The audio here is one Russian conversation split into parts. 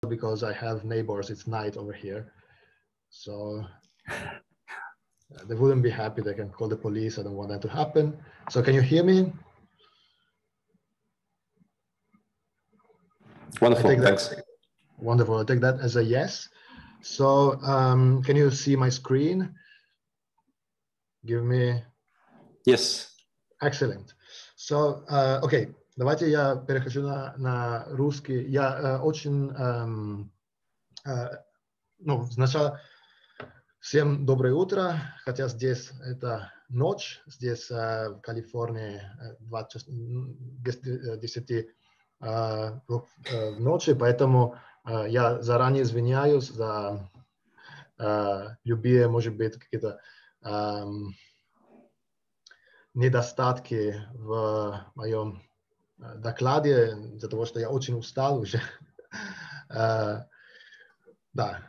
because I have neighbors. It's night over here, so they wouldn't be happy. They can call the police. I don't want that to happen. So can you hear me? Wonderful, thanks. Wonderful. I take that as a yes. So can you see my screen? Give me... Yes. Excellent. So, окей, давайте я перехожу на русский. Я очень... ну, сначала всем доброе утро, хотя здесь это ночь, здесь в Калифорнии 10 в ночи, поэтому я заранее извиняюсь за любые, может быть, какие-то недостатки в моем докладе, из-за того, что я очень устал уже. Да,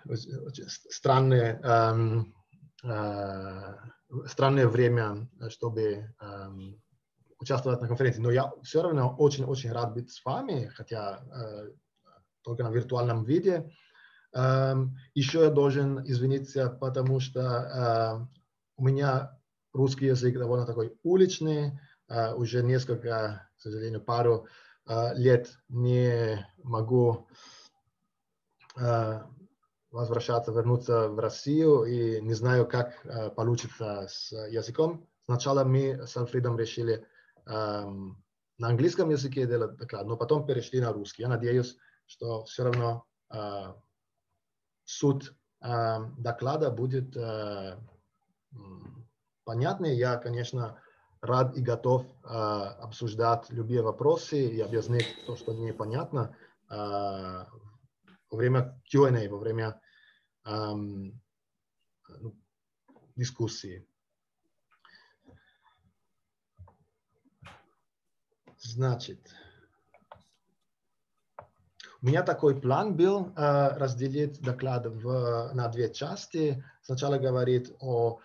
странное время, чтобы участвовать на конференции. Но я все равно очень-очень рад быть с вами, хотя только на виртуальном виде. Еще я должен извиниться, потому что у меня русский язык довольно такой уличный. Уже несколько, к сожалению, пару лет не могу вернуться в Россию и не знаю, как получится с языком. Сначала мы с Альфредом решили на английском языке делать доклад, но потом перешли на русский. Я надеюсь, что все равно суть доклада будет понятной. Я, конечно, рад и готов обсуждать любые вопросы и объяснить то, что непонятно во время Q&A, во время дискуссии. Значит, у меня такой план был разделить доклад на две части. Сначала говорить о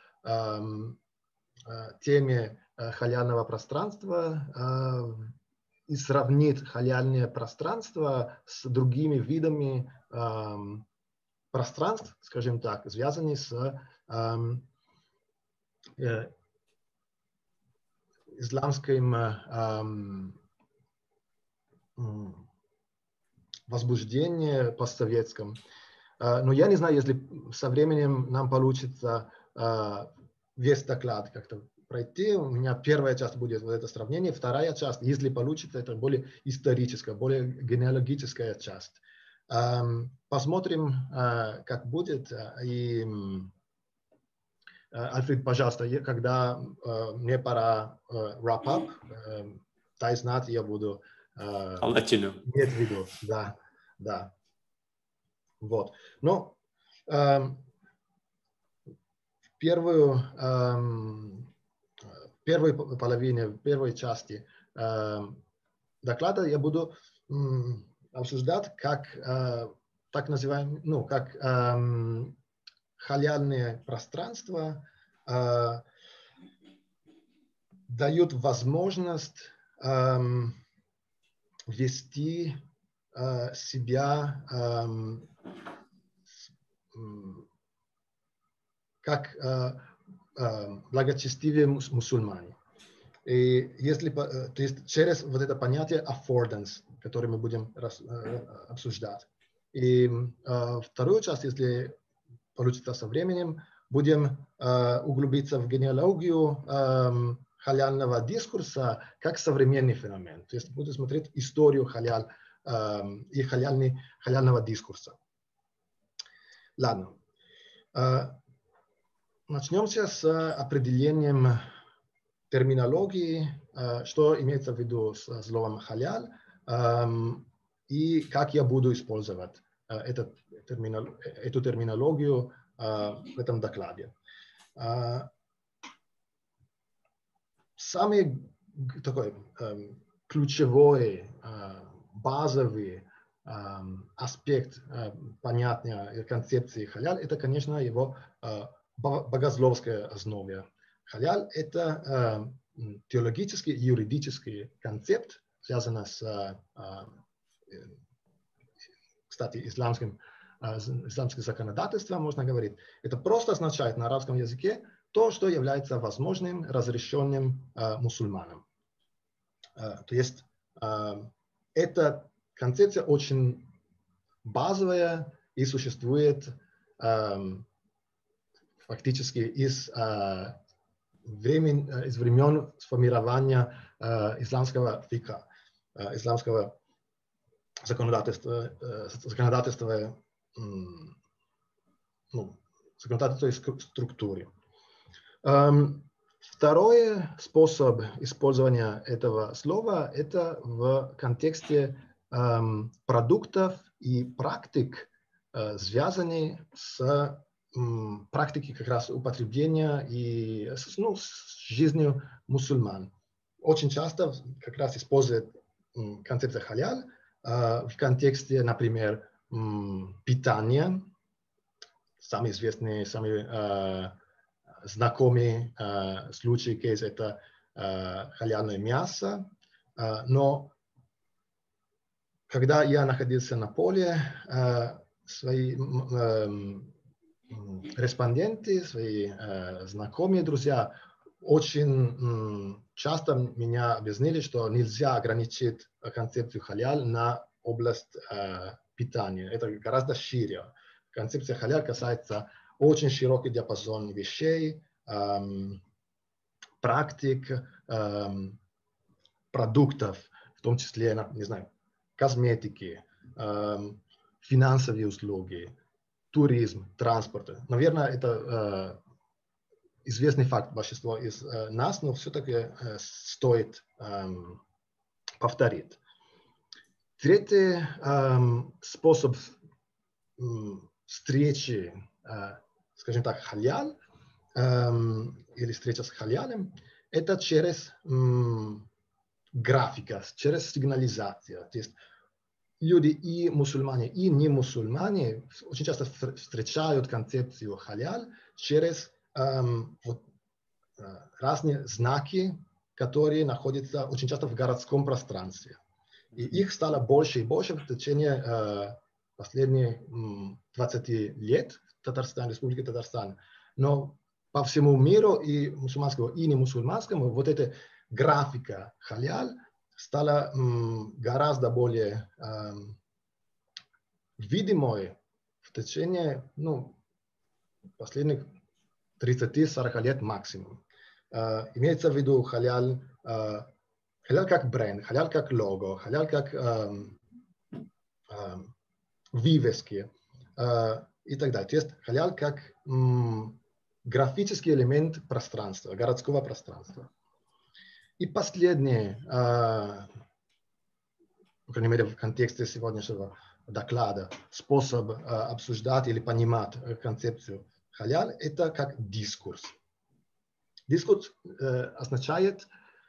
теме халяльного пространства и сравнить халяльное пространство с другими видами пространств, скажем так, связанных с исламским возбуждением постсоветским. Но я не знаю, если со временем нам получится весь доклад как-то пройти. У меня первая часть будет вот это сравнение, вторая часть, если получится, это более историческая, более генеалогическая часть. Посмотрим, как будет. И, Альфред, пожалуйста, когда мне пора wrap up, дай знать, я буду иметь в виду. Да, да. Вот. Но в первой половине, в первой части доклада я буду обсуждать, как так называемое, ну, как халяльные пространства дают возможность вести себя как благочестивые мусульмане. И если, то есть через вот это понятие affordance, которое мы будем обсуждать. И вторую часть, если получится со временем, будем углубиться в генеалогию халяльного дискурса как современный феномен. То есть будем смотреть историю халяль и халяльного дискурса. Ладно. Начнем с определением терминологии, что имеется в виду с словом халяль и как я буду использовать эту терминологию в этом докладе. Самый такой ключевой, базовый аспект понятия концепции халяль – это, конечно, его богословская основа. Халяль – это теологический и юридический концепт, связанный с кстати, исламским законодательством, можно говорить, это просто означает на арабском языке то, что является возможным, разрешенным мусульманам. То есть эта концепция очень базовая и существует фактически из времен сформирования исламского фика, исламского законодательства и структуры. Второй способ использования этого слова – это в контексте продуктов и практик, связанных с практикой как раз употребления и с жизнью мусульман. Очень часто как раз используют концепцию халяль в контексте, например, питания. Самый известный, самый знакомый случай, кейс, это халяльное мясо. Но когда я находился на поле, свои респонденты, свои знакомые, друзья очень часто меня объяснили, что нельзя ограничить концепцию халяль на область питания. Это гораздо шире. Концепция халяль касается очень широкий диапазон вещей, практик, продуктов, в том числе, не знаю, косметики, финансовые услуги, туризм, транспорт. Наверное, это известный факт большинства из нас, но все-таки стоит повторить. Третий способ встречи, скажем так, халяль, или встреча с халялем, это через графика, через сигнализацию. То есть люди и мусульмане, и не мусульмане очень часто встречают концепцию халяль через разные знаки, которые находятся очень часто в городском пространстве. И их стало больше и больше в течение последних 20 лет в Татарстане, Республике Татарстан. Но по всему миру, и мусульманскому, и не мусульманскому, вот эта графика халяль стала гораздо более видимой в течение последних 30-40 лет максимум. Имеется в виду халяль как бренд, халяль как лого, халяль как вывески и так далее. То есть халяль как графический элемент пространства, городского пространства. И последнее, по крайней мере, в контексте сегодняшнего доклада, способ обсуждать или понимать концепцию халяль, это как дискурс. Дискурс означает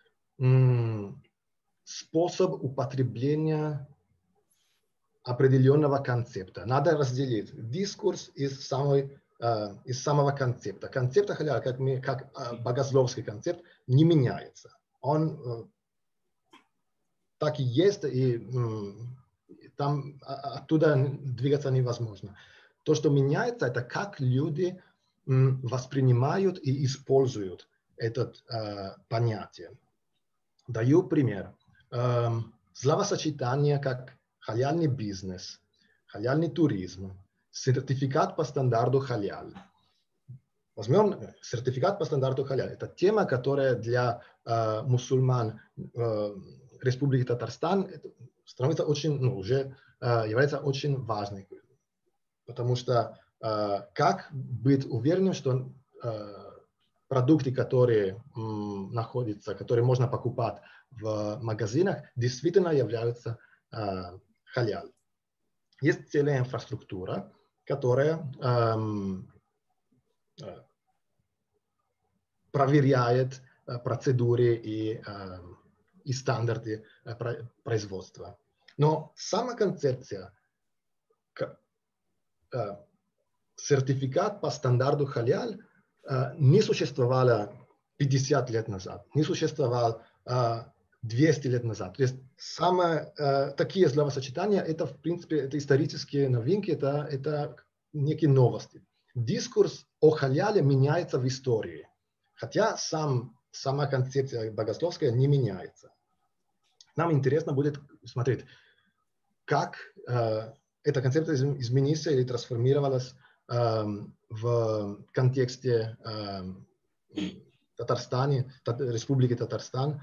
способ употребления определенного концепта. Надо разделить дискурс из самого концепта. Концепт халяль, как богословский концепт, не меняется. Он так и есть, и там оттуда двигаться невозможно. То, что меняется, это как люди воспринимают и используют это понятие. Даю пример. Словосочетание как халяльный бизнес, халяльный туризм, сертификат по стандарту халяль. Возьмем сертификат по стандарту халяль. Это тема, которая для мусульман Республики Татарстан становится очень, уже является очень важной. Потому что как быть уверенным, что продукты, которые находятся, которые можно покупать в магазинах, действительно являются халяль. Есть целая инфраструктура, которая проверяет процедуры и стандарты производства. Но сама концепция, сертификат по стандарту халяль, не существовала 50 лет назад, не существовал 200 лет назад. То есть такие словосочетания, это в принципе это исторические новинки, это некие новости. Дискурс о халяле меняется в истории, хотя сама концепция богословская не меняется. Нам интересно будет смотреть, как эта концепция изменилась или трансформировалась в контексте Татарстана, Республики Татарстан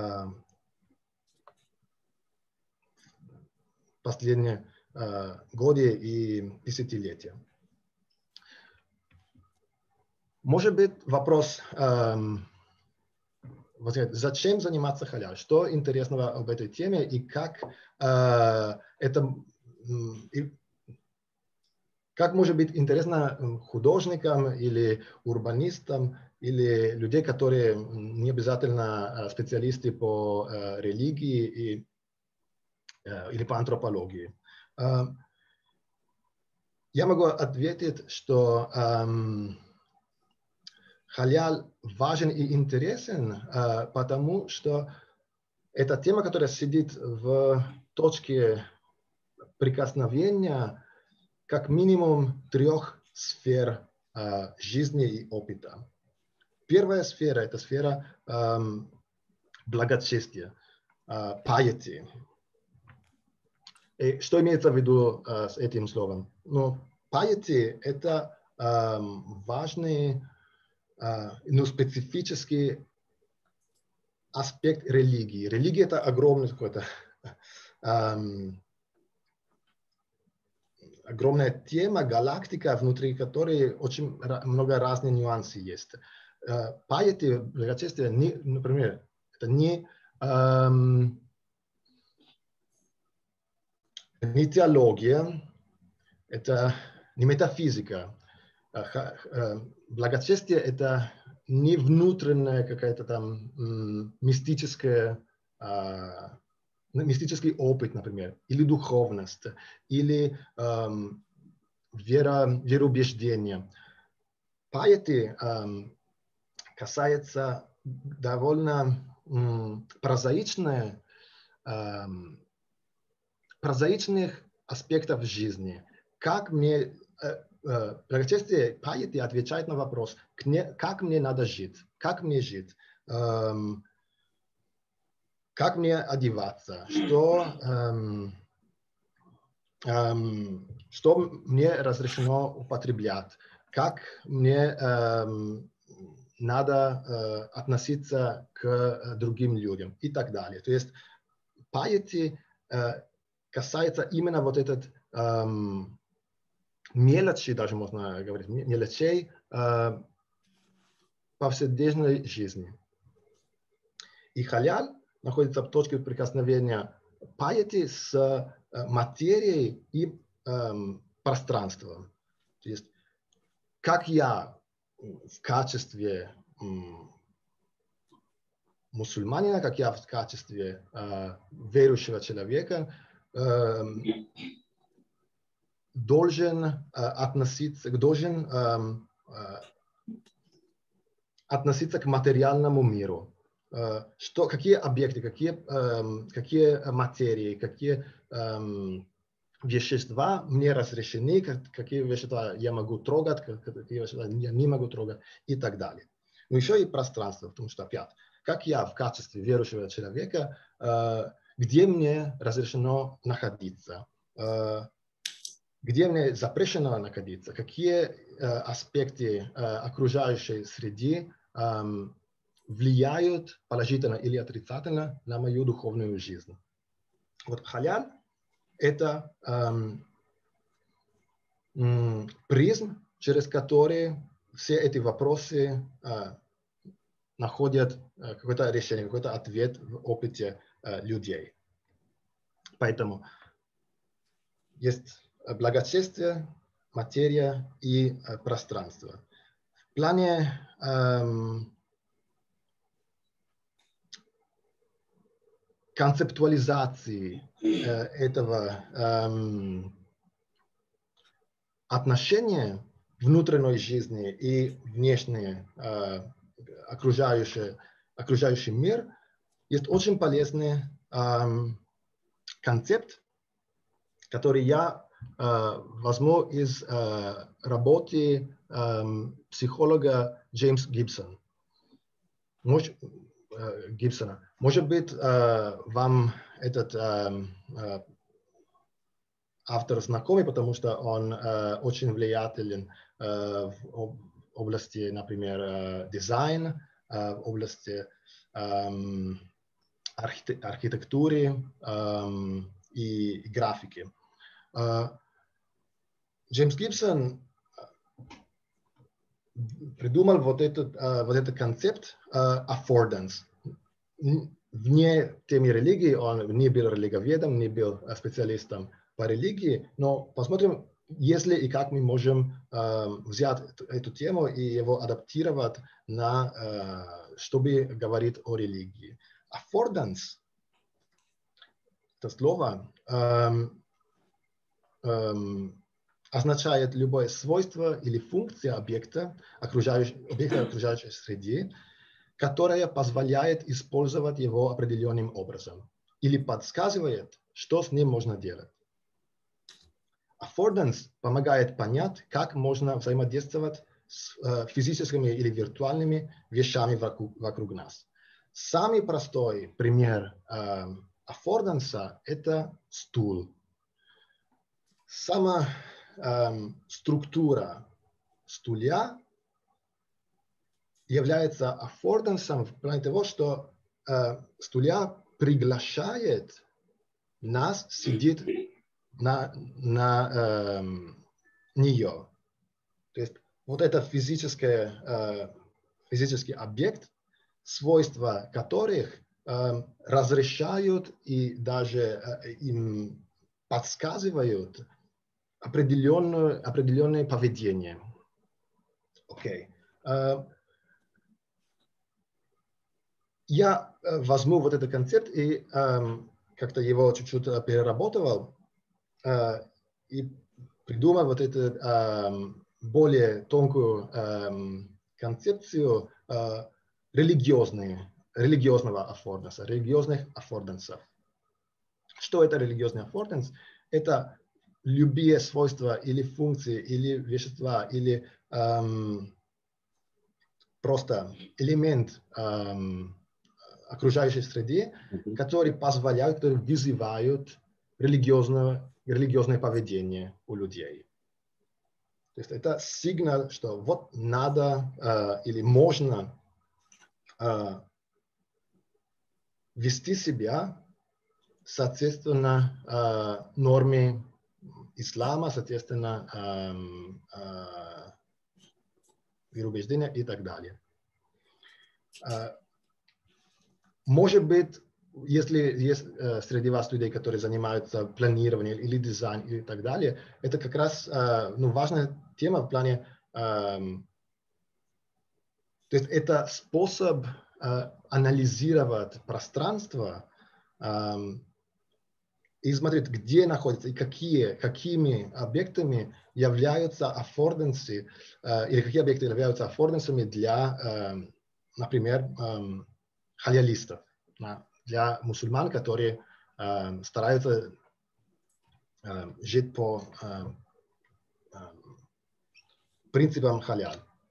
последние годы и десятилетия. Может быть, вопрос, зачем заниматься халяль? Что интересного об этой теме и как как может быть интересно художникам или урбанистам, или людей, которые не обязательно специалисты по религии или по антропологии. Я могу ответить, что халяль важен и интересен, потому что это тема, которая сидит в точке прикосновения как минимум 3 сфер жизни и опыта. Первая сфера – это сфера благочестия, piety. И что имеется в виду с этим словом? Ну, piety – это важный, специфический аспект религии. Религия – это огромный какой-то огромная тема, галактика, внутри которой очень много разных нюансов есть. Piety, благочестие, например, это не теология, это не метафизика. Благочестие – это не внутренняя какая-то там мистический опыт, например, или духовность, или вероубеждение. Piety касается довольно прозаичных аспектов жизни. Как мне благочестие, piety отвечает на вопрос, как мне надо жить, как мне жить, как мне одеваться, что мне разрешено употреблять, как мне надо относиться к другим людям и так далее. То есть piety касается именно вот этот мелочи, даже можно говорить, мелочей повседневной жизни. И халяль находится в точке прикосновения piety с материей и пространством. То есть, как я в качестве мусульманина, как я в качестве верующего человека должен относиться к материальному миру. Какие объекты, какие материи, какие вещества мне разрешены, какие вещества я могу трогать, какие вещества я не могу трогать и так далее. Но еще и пространство, потому что опять, как я в качестве верующего человека, где мне разрешено находиться, где мне запрещено находиться, какие аспекты окружающей среды влияют положительно или отрицательно на мою духовную жизнь. Вот халяль – это призм, через который все эти вопросы находят какое-то решение, какой-то ответ в опыте людей. Поэтому есть благочестие, материя и пространство. В плане концептуализации этого отношения внутренней жизни и внешней окружающий мир, есть очень полезный концепт, который я возьму из работы психолога Джеймса Гибсона. Может быть, вам этот автор знакомый, потому что он очень влиятелен в области, например, дизайна, в области архитектуры и графики. Джеймс Гибсон придумал вот этот концепт affordance. Вне темы религии, он не был религоведом, не был специалистом по религии, но посмотрим, если и как мы можем взять эту тему и его адаптировать чтобы говорить о религии. Affordance, это слово, означает любое свойство или функция объекта окружающей среды, которая позволяет использовать его определенным образом или подсказывает, что с ним можно делать. Affordance помогает понять, как можно взаимодействовать с физическими или виртуальными вещами вокруг нас. Самый простой пример affordance – это стул. Сама структура стулья является аффордансом в плане того, что стулья приглашает нас сидеть на нее. То есть вот это физический объект, свойства которых разрешают и даже им подсказывают определенное поведение. Окей. Я возьму вот этот концепт и как-то его чуть-чуть переработал и придумал вот эту более тонкую концепцию религиозного аффорданса, религиозных аффордансов. Что это религиозный аффорданс? Это любые свойства или функции, или вещества, или просто элемент окружающей среды, которые позволяют, которые вызывают религиозное поведение у людей. То есть это сигнал, что вот надо или можно вести себя соответственно норме ислама, соответственно вероубеждения и так далее. Может быть, если есть среди вас людей, которые занимаются планированием или дизайном и так далее, это как раз важная тема в плане, то есть это способ анализировать пространство и смотреть, где находится и какими объектами являются аффордансы, или какие объекты являются аффордансами для, например, халялистов, для мусульман, которые стараются жить по принципам халял.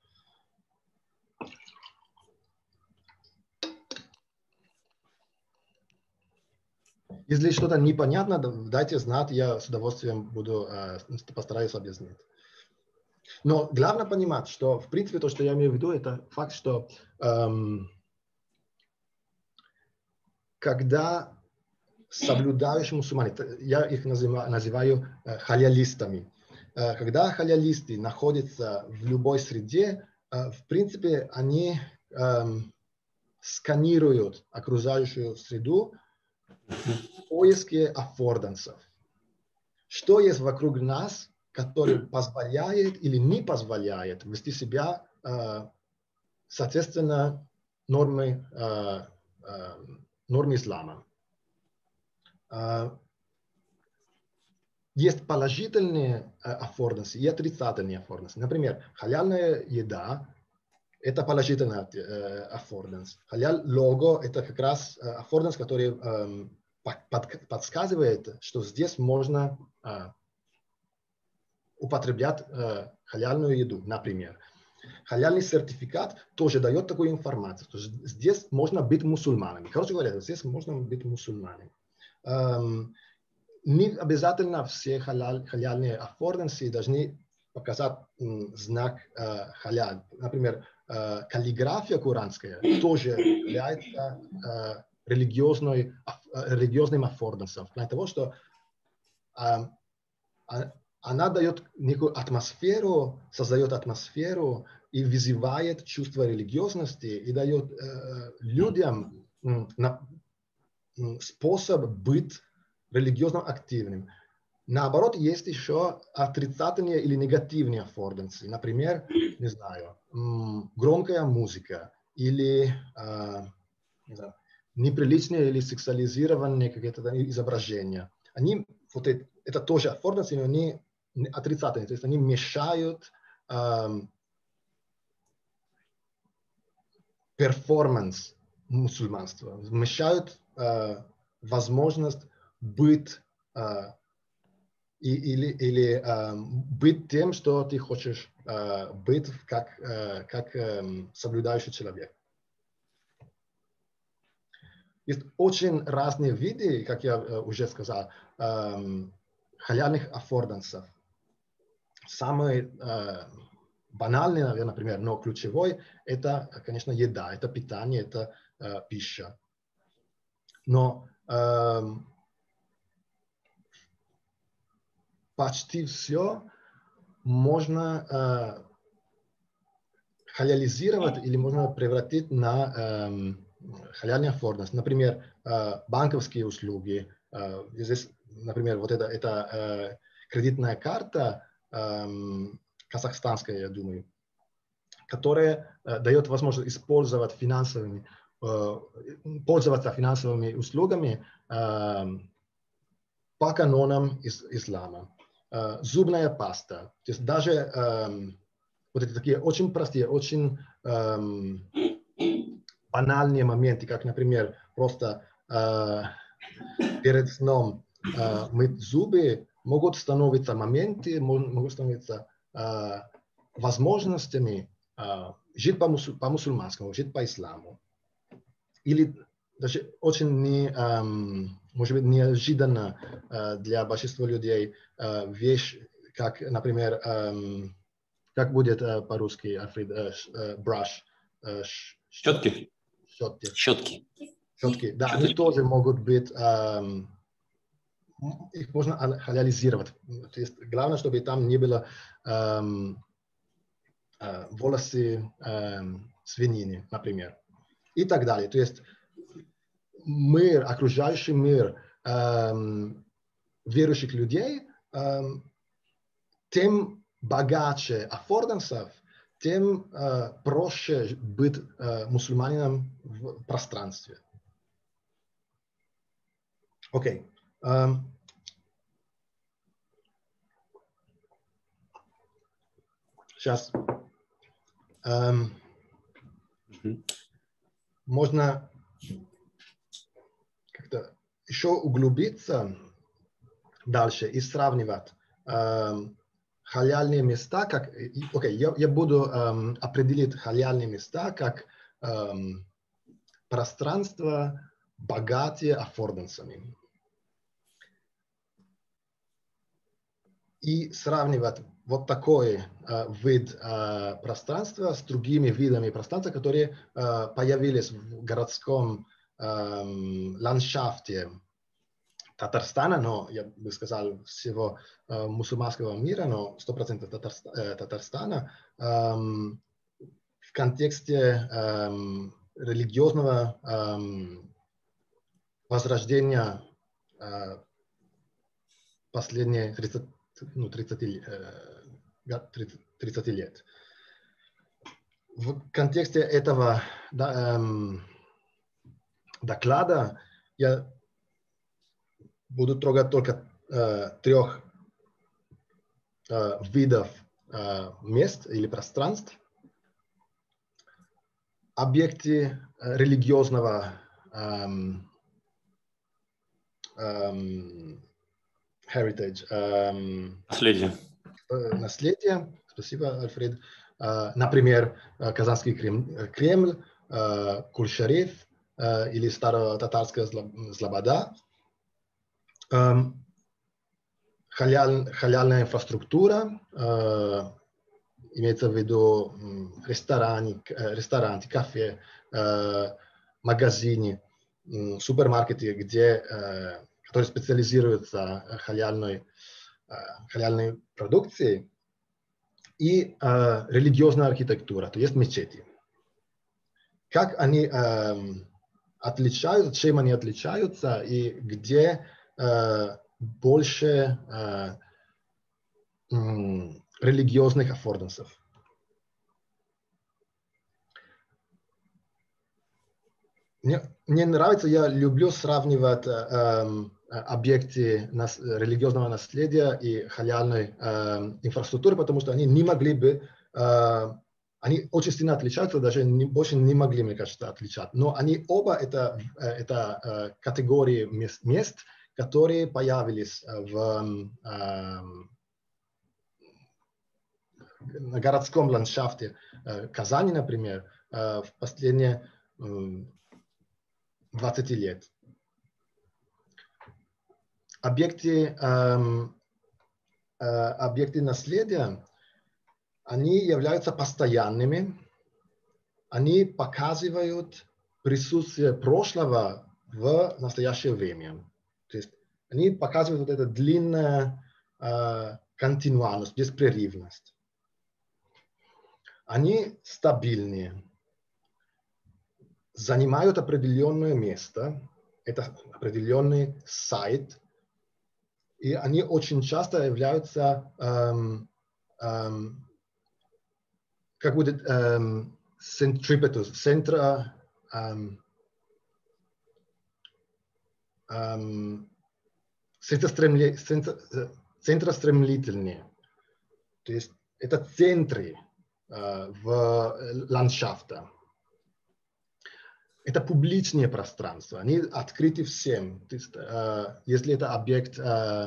Если что-то непонятно, дайте знать, я с удовольствием постараюсь объяснить. Но главное понимать, что в принципе то, что я имею в виду, это факт, что когда соблюдающие мусульмане, я их называю халялистами, когда халялисты находятся в любой среде, в принципе они сканируют окружающую среду в поиске аффордансов. Что есть вокруг нас, который позволяет или не позволяет вести себя соответственно норме ислама. Есть положительные аффордансы и отрицательные аффордансы. Например, халяльная еда – это положительный аффорданс. Халяль лого это как раз аффорданс, который подсказывает, что здесь можно употреблять халяльную еду, например. Халяльный сертификат тоже дает такую информацию. То есть здесь можно быть мусульманами. Короче говоря, здесь можно быть мусульманами. Не обязательно все халяльные аффордансы должны показать знак халяль. Например, каллиграфия куранская тоже является религиозным аффордансом. В плане того, что она дает некую атмосферу, создает атмосферу и вызывает чувство религиозности и дает людям способ быть религиозно активным. Наоборот, есть еще отрицательные или негативные аффордансы. Например, не знаю, громкая музыка или неприличные или сексуализированные какие-то изображения. Они, вот это тоже аффордансы, но они отрицательные, то есть они мешают перформанс мусульманства, мешают возможность быть или быть тем, что ты хочешь быть как соблюдающий человек. Есть очень разные виды, как я уже сказал, халяльных аффордансов. Самый банальный, наверное, например, но ключевой, это, конечно, еда, это питание, это пища. Но почти все можно халялизировать или можно превратить на халяльный аффорданс. Например, банковские услуги. Здесь, например, вот это кредитная карта казахстанская, я думаю, которая дает возможность пользоваться финансовыми услугами по канонам ислама. Зубная паста. То есть даже вот эти такие очень простые, очень банальные моменты, как, например, просто перед сном мыть зубы, могут становиться возможностями жить по-мусульманскому, жить по исламу. Или даже очень может быть, неожиданно для большинства людей вещь, как, например, как будет по-русски, Альфред, brush? Щетки. Щетки. Да, они тоже могут быть, их можно халялизировать. То есть главное, чтобы там не было волосы свинины, например. И так далее. То есть мир, окружающий мир верующих людей, тем богаче аффордансов, тем проще быть мусульманином в пространстве. Окей. Сейчас можно как-то еще углубиться дальше и сравнивать халяльные места, как, я буду определить халяльные места как пространство, богатые аффордансами. И сравнивать вот такой вид пространства с другими видами пространства, которые появились в городском ландшафте Татарстана, но я бы сказал всего мусульманского мира, но 100% Татарстана, в контексте религиозного возрождения последние 30 лет. В контексте этого доклада я буду трогать только 3 видов мест или пространств. объекты религиозного heritage, наследия. Спасибо, Альфред. Например, Казанский Кремль, Куль-Шариф или старо-татарская Слобода. Халяльная инфраструктура, имеется в виду рестораны, кафе, магазины, супермаркеты, которые специализируются в халяльной продукции, и религиозная архитектура, то есть мечети. Как они отличаются, чем они отличаются и где больше религиозных аффордансов. Мне нравится, я люблю сравнивать объекты религиозного наследия и халяльной инфраструктуры, потому что они не могли бы, они очень сильно отличаются, даже больше не могли, мне кажется, отличать. Но они оба это категории мест, которые появились на городском ландшафте Казани, например, в последние 20 лет. Объекты наследия, они являются постоянными, они показывают присутствие прошлого в настоящее время. То есть они показывают вот эту длинную континуальность, беспрерывность. Они стабильные, занимают определенное место, это определенный сайт, и они очень часто являются как будет centripetus, центростремительные. То есть это центры в ландшафте. Это публичные пространства, они открыты всем. То есть, если это объект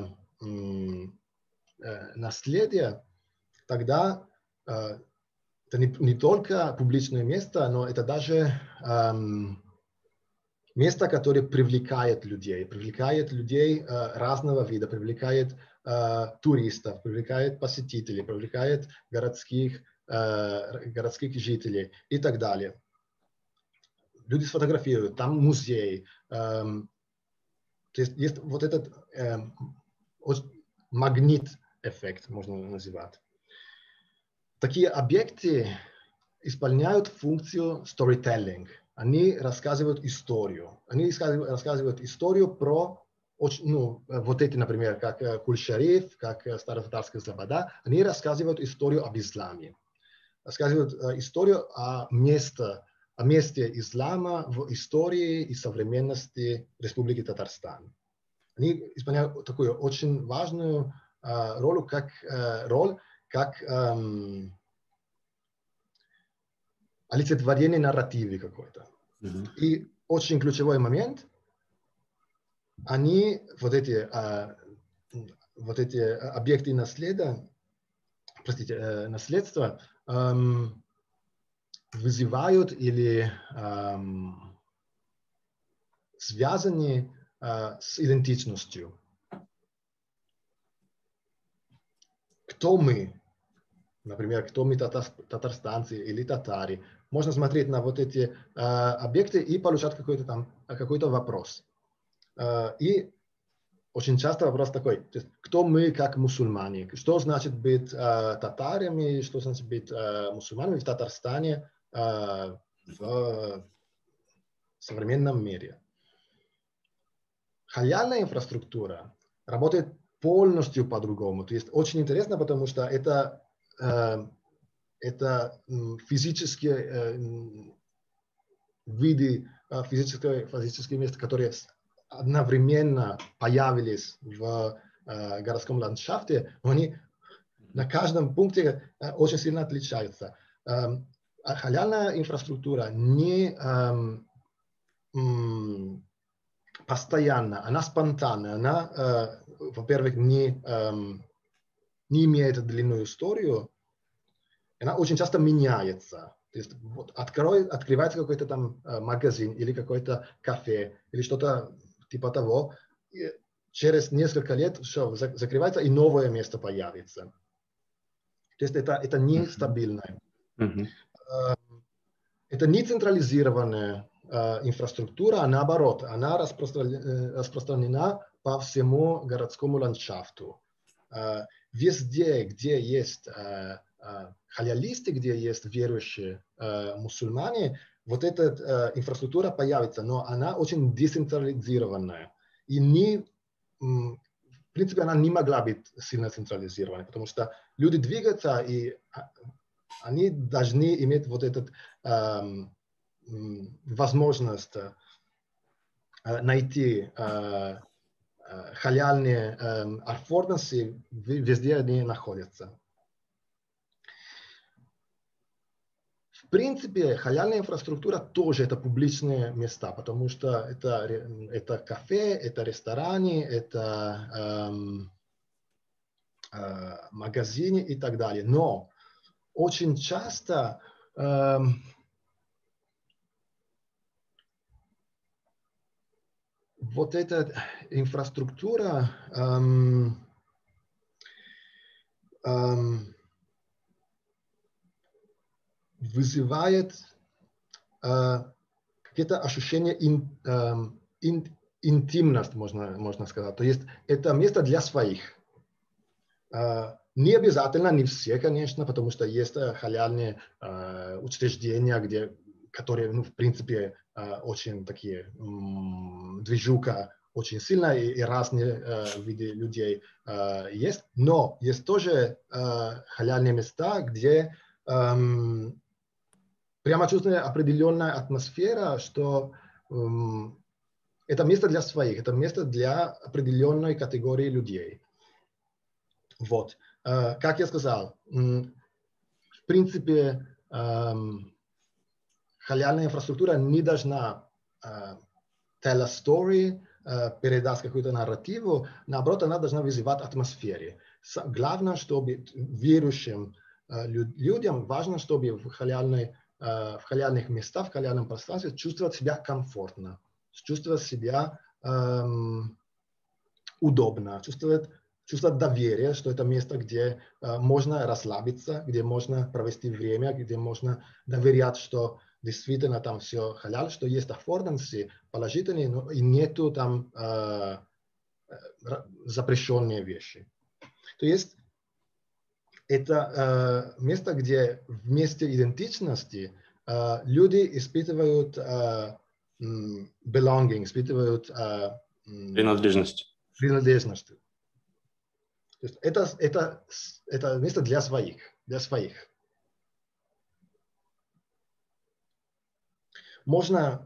наследия, тогда это не только публичное место, но это даже место, которое привлекает людей разного вида, привлекает туристов, привлекает посетителей, привлекает городских жителей и так далее. Люди сфотографируют, там музей. То есть вот этот магнит-эффект, можно называть. Такие объекты исполняют функцию storytelling. Они рассказывают историю. Они рассказывают историю про, вот эти, например, как Куль-Шариф, как старо-татарская Слобода. Они рассказывают историю об исламе. Рассказывают историю о месте ислама в истории и современности Республики Татарстан. Они исполняют такую очень важную роль, как олицетворение нарратива какой-то. И очень ключевой момент, они, вот эти объекты наследства, вызывают или связаны с идентичностью. Кто мы? Например, кто мы татарстанцы или татари? Можно смотреть на вот эти объекты и получать какой-то вопрос. И очень часто вопрос такой, то есть, кто мы как мусульмане? Что значит быть татарами? Что значит быть мусульманами в Татарстане? В современном мире. Халяльная инфраструктура работает полностью по-другому. То есть очень интересно, потому что это физические виды, физические места, которые одновременно появились в городском ландшафте, но они на каждом пункте очень сильно отличаются. халяльная инфраструктура не постоянно, она спонтанная, она, во-первых, не имеет длинную историю, она очень часто меняется. То есть вот открывается какой-то там магазин или какой-то кафе или что-то типа того, и через несколько лет все закрывается и новое место появится. То есть это нестабильное. Это не централизированная инфраструктура, а наоборот, она распространена по всему городскому ландшафту. Везде, где есть халялисты, где есть верующие мусульмане, вот эта инфраструктура появится, но она очень децентрализированная. И в принципе, она не могла быть сильно централизированной, потому что люди двигаются, и они должны иметь вот эту возможность найти халяльные аффордансы везде они находятся. В принципе, халяльная инфраструктура тоже это публичные места, потому что это кафе, это рестораны, это магазины и так далее. Но очень часто вот эта инфраструктура вызывает какие-то ощущения интимности, можно сказать. То есть это место для своих. Не обязательно, не все, конечно, потому что есть халяльные учреждения, которые, в принципе, очень такие движуха, очень сильно, и разные виды людей есть. Но есть тоже халяльные места, где прямо чувствуется определенная атмосфера, что это место для своих, это место для определенной категории людей. Вот. Как я сказал, в принципе, халяльная инфраструктура не должна tell a story, передать какую-то нарративу, наоборот, она должна вызывать атмосферу. Главное, чтобы верующим людям важно, чтобы в халяльных местах, в халяльном пространстве чувствовать себя комфортно, чувствовать себя удобно, чувствовать доверие, что это место, где можно расслабиться, где можно провести время, где можно доверять, что действительно там все халяль, что есть аффордансы положительные, но и нету там запрещенные вещи. То есть это место, где вместе идентичности люди испытывают belonging, испытывают принадлежность. То есть это место для своих. Можно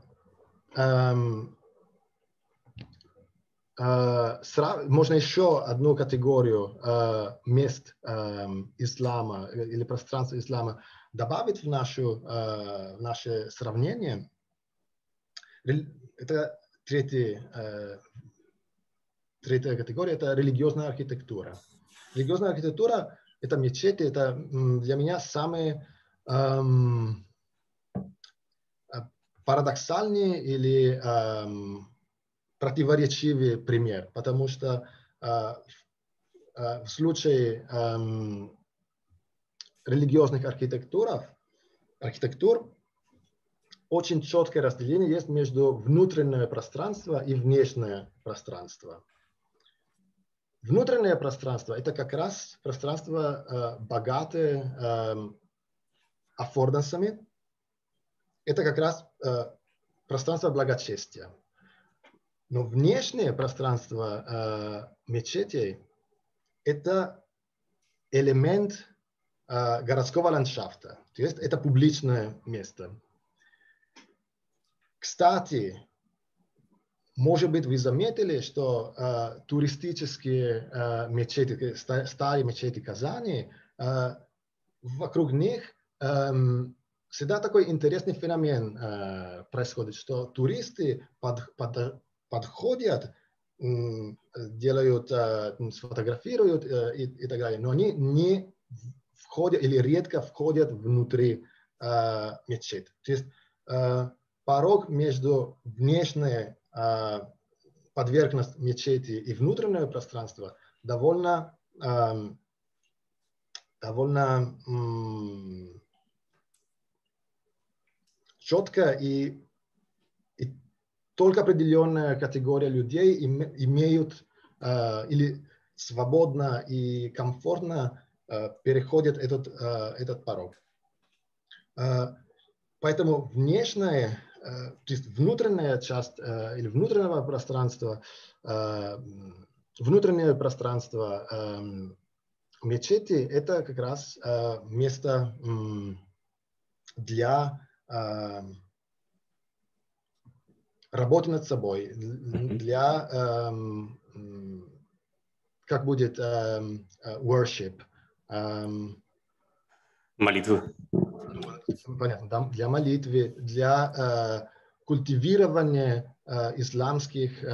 еще одну категорию мест ислама или пространства ислама добавить в наше сравнение. Это третья категория, это религиозная архитектура. Религиозная архитектура, это мечети, это для меня самый парадоксальный или противоречивый пример, потому что в случае религиозных архитектур очень четкое разделение есть между внутреннее пространство и внешнее пространство. Внутреннее пространство – это как раз пространство богатое аффордансами. Это как раз пространство благочестия. Но внешнее пространство мечетей – это элемент городского ландшафта. То есть это публичное место. Кстати, может быть, вы заметили, что туристические мечети, старые мечети Казани, вокруг них всегда такой интересный феномен происходит, что туристы подходят, делают, сфотографируют и так далее, но они не входят или редко входят внутри мечети. То есть порог между внешней поверхностью мечети и внутреннее пространство довольно четко, и только определенная категория людей имеют или свободно и комфортно переходят этот порог. Поэтому внешняя, то есть внутренняя часть или внутреннее пространство мечети – это как раз место для работы над собой, для как будет worship. Молитвы. Понятно, для молитвы, для культивирования исламских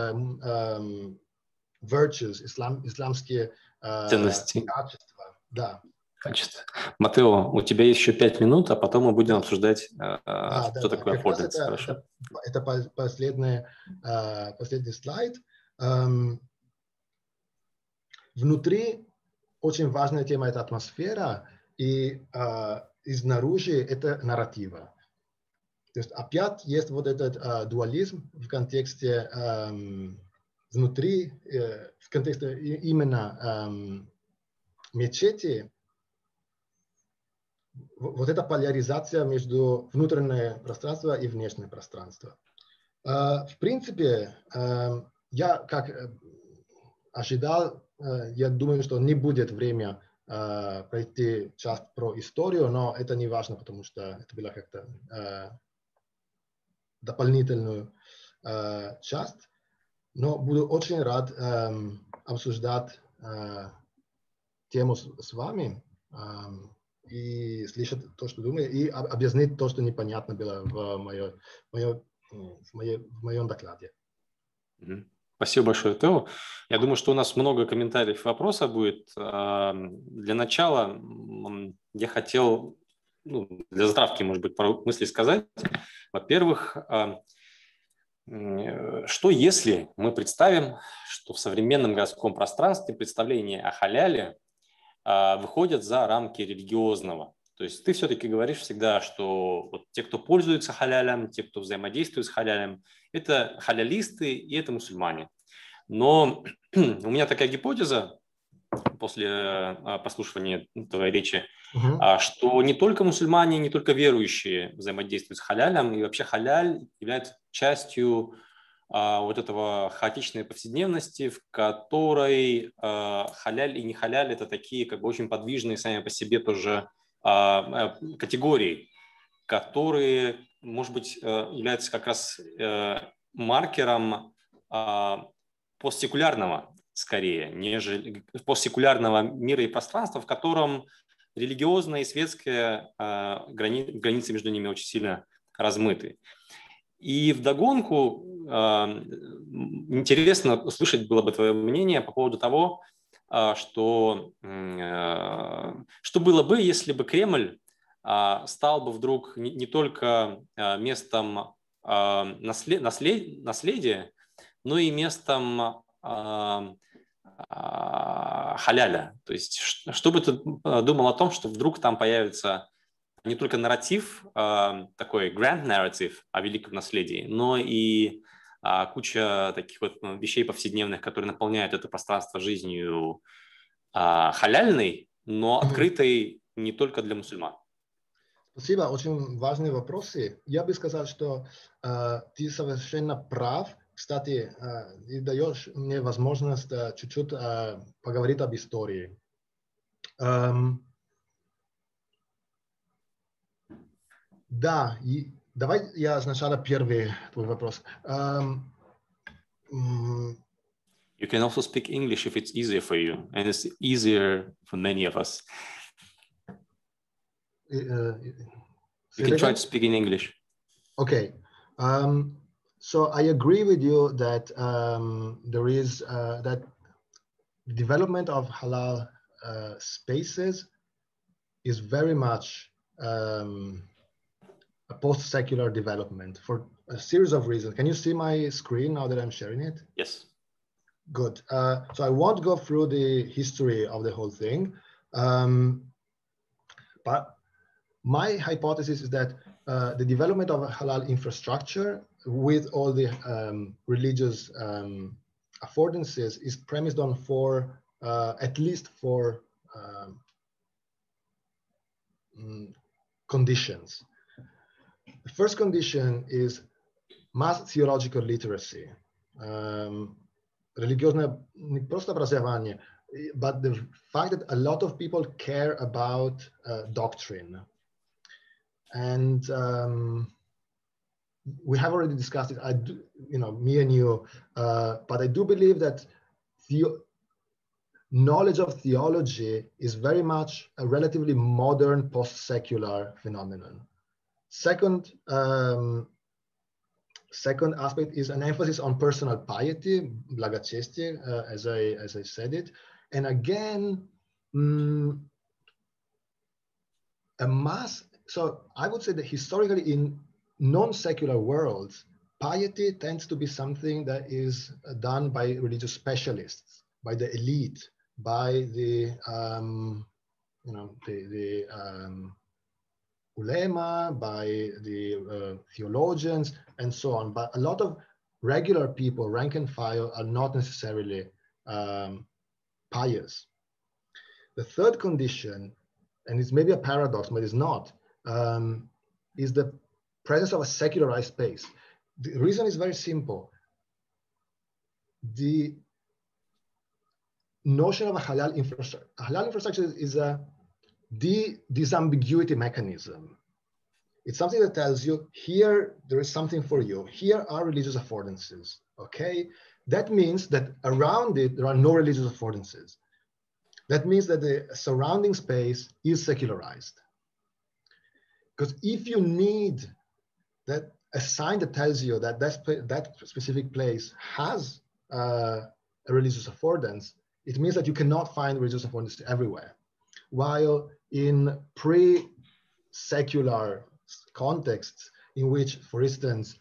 virtues, исламские ценности. качества. Да. Качество. Матео, у тебя есть еще 5 минут, а потом мы будем обсуждать, что такое affordance. Хорошо. Это последний слайд. Внутри очень важная тема – это атмосфера, и снаружи это нарратива. То есть опять есть вот этот дуализм в контексте внутри, в контексте именно мечети. Вот эта поляризация между внутренним пространством и внешним пространством. В принципе, я как ожидал, я думаю, что не будет время пройти часть про историю, но это не важно, потому что это была как-то дополнительную часть. Но буду очень рад обсуждать тему с вами и слышать то, что думаю, и объяснить то, что непонятно было в моем докладе. Спасибо большое, Тео. Я думаю, что у нас много комментариев и вопросов будет. Для начала я хотел, для затравки, может быть, пару мыслей сказать. Во-первых, что если мы представим, что в современном городском пространстве представления о халяле выходят за рамки религиозного? То есть ты все-таки говоришь всегда, что вот те, кто пользуется халялем, те, кто взаимодействует с халялем, это халялисты и это мусульмане. Но у меня такая гипотеза после прослушивания твоей речи, что не только мусульмане, не только верующие взаимодействуют с халялем, и вообще халяль является частью вот этого хаотичной повседневности, в которой халяль и не халяль – это такие как бы очень подвижные сами по себе тоже категории, которые, может быть, являются как раз маркером постсекулярного, скорее, нежели постсекулярного мира и пространства, в котором религиозное и светское границы между ними очень сильно размыты. И вдогонку интересно услышать было бы твое мнение по поводу того, что было бы, если бы Кремль стал бы вдруг не только местом наследия, но и местом халяля. То есть, что бы ты думал о том, что вдруг там появится не только нарратив, такой grand narrative о великом наследии, но и куча таких вот вещей повседневных, которые наполняют это пространство жизнью халяльной, но открытой не только для мусульман. Спасибо, очень важные вопросы. Я бы сказал, что ты совершенно прав. Кстати, ты даешь мне возможность чуть-чуть поговорить об истории. Да, и давай я сначала первый твой вопрос. You can also speak English if it's easier for you, and it's easier for many of us. You can try to speak in English. Okay. So I agree with you that there is that development of halal spaces is very much a post-secular development for a series of reasons. Can you see my screen now that I'm sharing it? Yes. Good. So I won't go through the history of the whole thing, but my hypothesis is that the development of a halal infrastructure with all the religious affordances is premised on at least four conditions. The first condition is mass theological literacy. Религиозное не просто образование, but the fact that a lot of people care about doctrine. And we have already discussed it, me and you, but I do believe that knowledge of theology is very much a relatively modern post-secular phenomenon. Second aspect is an emphasis on personal piety, благочестие, as I said it. And again, so I would say that historically in non-secular worlds, piety tends to be something that is done by religious specialists, by the elite, by the ulema, by the theologians, and so on. But a lot of regular people, rank and file, are not necessarily pious. The third condition, and it's maybe a paradox, but it's not, is the presence of a secularized space. The reason is very simple. The notion of a halal infrastructure is a disambiguity mechanism. It's something that tells you, here, there is something for you. Here are religious affordances, okay? That means that around it, there are no religious affordances. That means that the surrounding space is secularized. Because if you need a sign that tells you that that specific place has a religious affordance, it means that you cannot find religious affordance everywhere. While in pre-secular contexts, in which, for instance,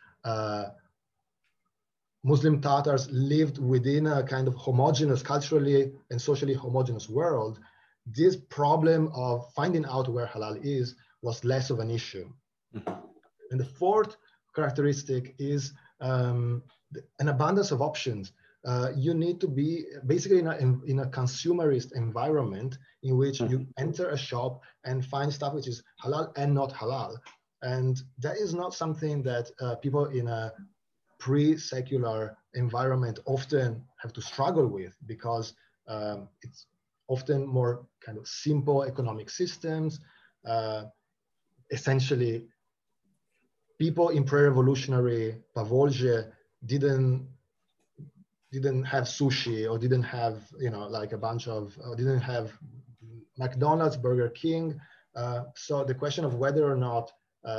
Muslim Tatars lived within a kind of homogeneous, culturally and socially homogeneous world, this problem of finding out where halal is was less of an issue. Mm-hmm. And the fourth characteristic is an abundance of options. You need to be basically in a consumerist environment in which you enter a shop and find stuff which is halal and not halal. And that is not something that people in a pre-secular environment often have to struggle with, because it's often more kind of simple economic systems. Essentially, people in pre-revolutionary Povolzhye didn't have sushi, or didn't have, like a bunch of, didn't have McDonald's, Burger King. So the question of whether or not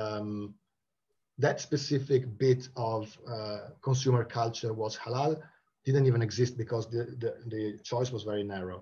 that specific bit of consumer culture was halal didn't even exist, because the choice was very narrow.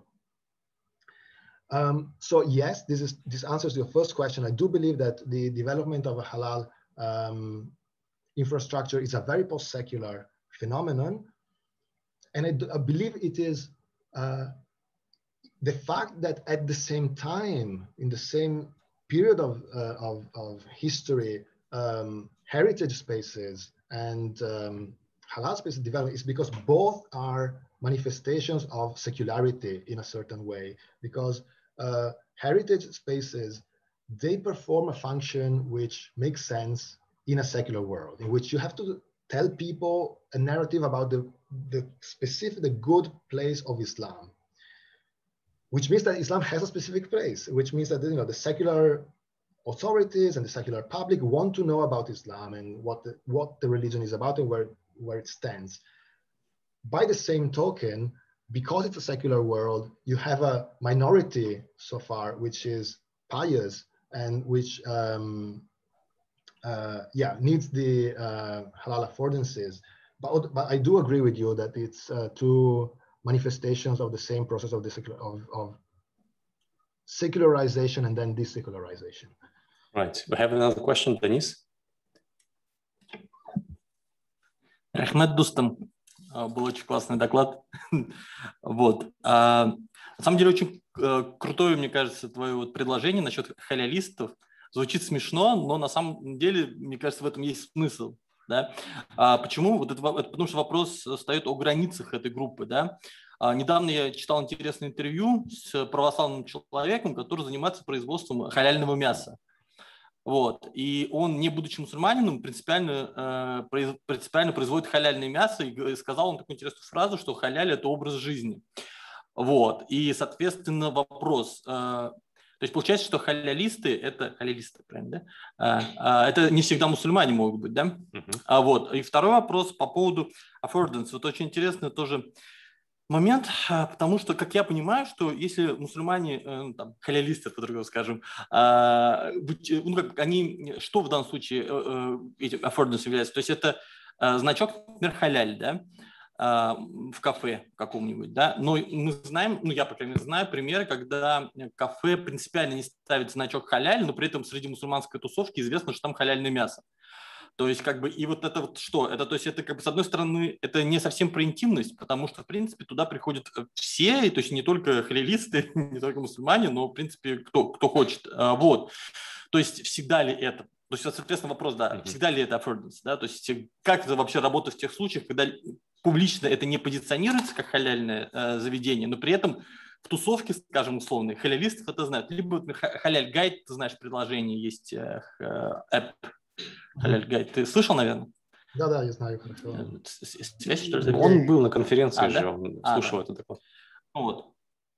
So yes, this answers your first question. I do believe that the development of a halal infrastructure is a very post-secular phenomenon. And I believe it is the fact that at the same time, in the same period of history, heritage spaces and halal spaces develop is because both are manifestations of secularity in a certain way. Because heritage spaces, they perform a function which makes sense in a secular world, in which you have to tell people a narrative about the good place of Islam, which means that Islam has a specific place, which means that the secular authorities and the secular public want to know about Islam and what the religion is about and where it stands. By the same token, because it's a secular world, you have a minority so far which is pious and which needs the halal affordances. But I do agree with you that it's two manifestations of the same process of secularization and then desecularization. Right. We have another question, Denis. Рахмет Дустам. Был очень классный доклад. Вот. На самом деле очень крутое, мне кажется, твое вот предложение насчет халялистов. Звучит смешно, но на самом деле, мне кажется, в этом есть смысл. Да? Почему? Вот это потому что вопрос встает о границах этой группы. Да? Недавно я читал интересное интервью с православным человеком, который занимается производством халяльного мяса. Вот. И он, не будучи мусульманином, принципиально производит халяльное мясо, и сказал он такую интересную фразу, что халяль – это образ жизни. Вот. И, соответственно, вопрос. То есть получается, что халялисты – это халялисты, правильно, да? Это не всегда мусульмане могут быть, да? Вот. И второй вопрос по поводу affordance. Вот очень интересный тоже момент, потому что, как я понимаю, что если мусульмане, там, халялисты, по-другому скажем, они, что в данном случае этим affordance является? То есть это значок, например, халяль, да, в кафе каком-нибудь, да, но мы знаем, я, по крайней мере, знаю примеры, когда кафе принципиально не ставит значок халяль, но при этом среди мусульманской тусовки известно, что там халяльное мясо. То есть, как бы, и вот это вот что? Это, то есть, это, как бы, с одной стороны, это не совсем про интимность, потому что, в принципе, туда приходят все, то есть, не только халялисты, не только мусульмане, но, в принципе, кто хочет. Вот. То есть, всегда ли это? То есть, соответственно, вопрос, да, всегда ли это affordance, да? То есть, как это вообще работает в тех случаях, когда публично это не позиционируется как халяльное заведение, но при этом в тусовке, скажем, условно, халялистов это знают. Либо халяль гайд, ты знаешь, приложение есть, app, халяль гайд. Ты слышал, наверное? Да, я знаю хорошо. Связь, что ли? Он был на конференции же, да? он слушал этот доклад. Вот.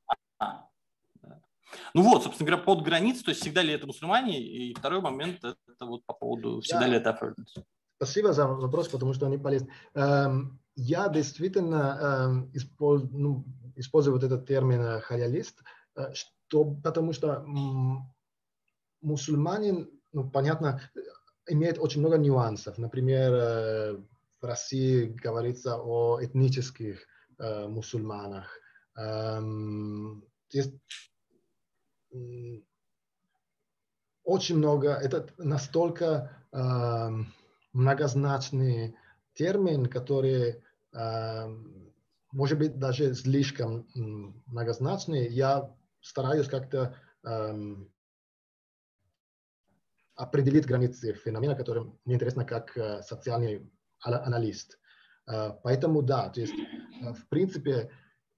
Ну вот, собственно говоря, под границей, то есть всегда ли это мусульмане, и второй момент, это вот по поводу, всегда ли это affordance. Спасибо за вопрос, потому что они полезны. Я действительно использую вот этот термин халялист, потому что мусульманин, понятно, имеет очень много нюансов. Например, в России говорится о этнических мусульманах. Есть очень много, это настолько многозначный термин, который может быть даже слишком многозначный. Я стараюсь как-то определить границы феномена, который мне интересно как социальный аналист. Поэтому да, то есть в принципе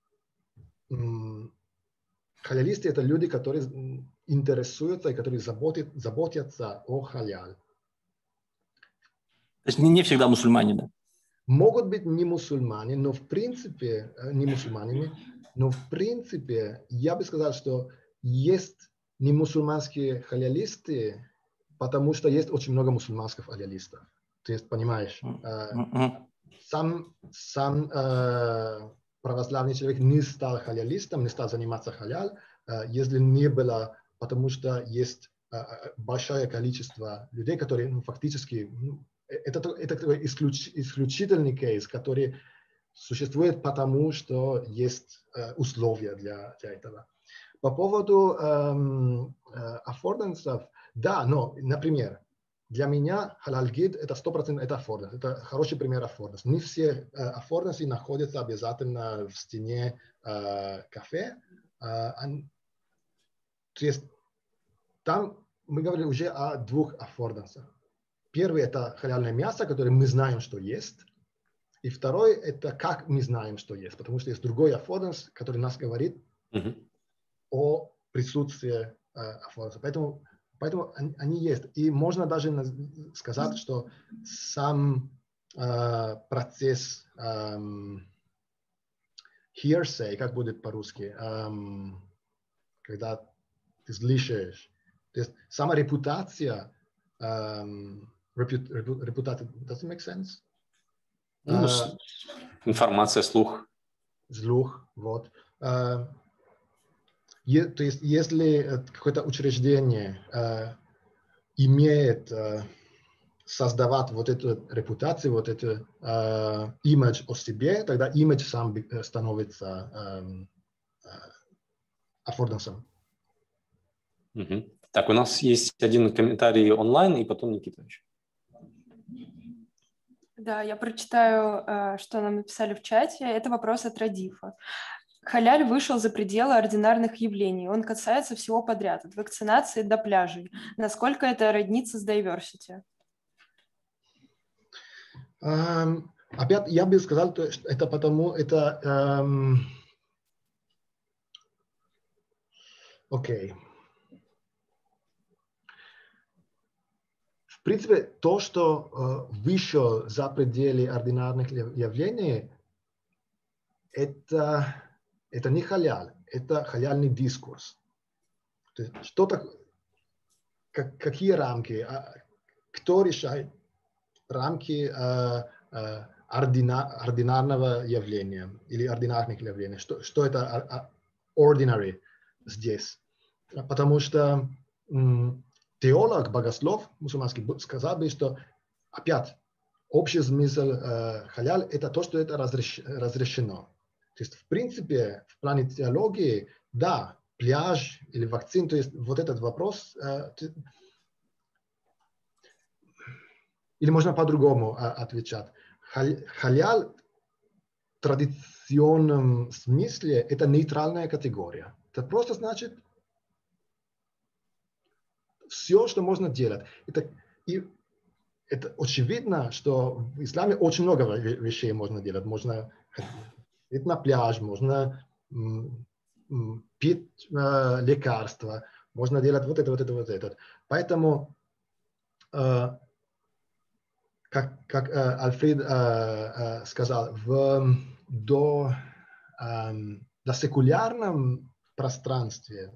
халялисты это люди, которые интересуются и которые заботятся о халяль. То есть не всегда мусульмане, да? Могут быть не мусульмане, но в принципе, не мусульманами, но в принципе я бы сказал, что есть не мусульманские халялисты, потому что есть очень много мусульманских халялистов. То есть, понимаешь, сам православный человек не стал халялистом, не стал заниматься халяль, если не было, потому что есть большое количество людей, которые фактически, это такой исключительный кейс, который существует потому, что есть условия для этого. По поводу аффордансов, да, но, например, для меня халаль-гид это 100% это аффорданс, это хороший пример аффорданс. Не все аффордансы находятся обязательно в стене кафе. То есть там мы говорим уже о двух аффордансах. Первый это халяльное мясо, которое мы знаем, что есть. И второй это как мы знаем, что есть. Потому что есть другой аффорданс, который нас говорит о присутствии аффорданса. Поэтому они есть. И можно даже сказать, что сам процесс hearsay, как будет по-русски, когда ты слышишь, то есть сама репутация, репутация, does it make sense? Информация, слух. Слух, вот. То есть, если какое-то учреждение имеет создавать вот эту репутацию, вот эту имидж о себе, тогда имидж сам становится аффордансом. Так, у нас есть один комментарий онлайн, и потом Никита еще. Да, я прочитаю, что нам написали в чате. Это вопрос от Радифа. Халяль вышел за пределы ординарных явлений. Он касается всего подряд, от вакцинации до пляжей. Насколько это роднится с diversity? Опять я бы сказал, что это потому, окей. В принципе, то, что вышло за пределы ординарных явлений, это не халяль, это халяльный дискурс. То есть, что такое, какие рамки, кто решает рамки ординарного явления или ординарных явлений? Что это ordinary здесь? Потому что теолог, богослов мусульманский сказал бы, что опять общий смысл халяль – это то, что это разрешено. То есть, в принципе, в плане теологии, да, пляж или вакцин, то есть вот этот вопрос, или можно по-другому отвечать. Халяль в традиционном смысле – это нейтральная категория. Это просто значит все, что можно делать. Это очевидно, что в исламе очень много вещей можно делать. Можно ходить на пляж, можно пить лекарства, можно делать вот это. Поэтому, как Альфред сказал, до секулярном пространстве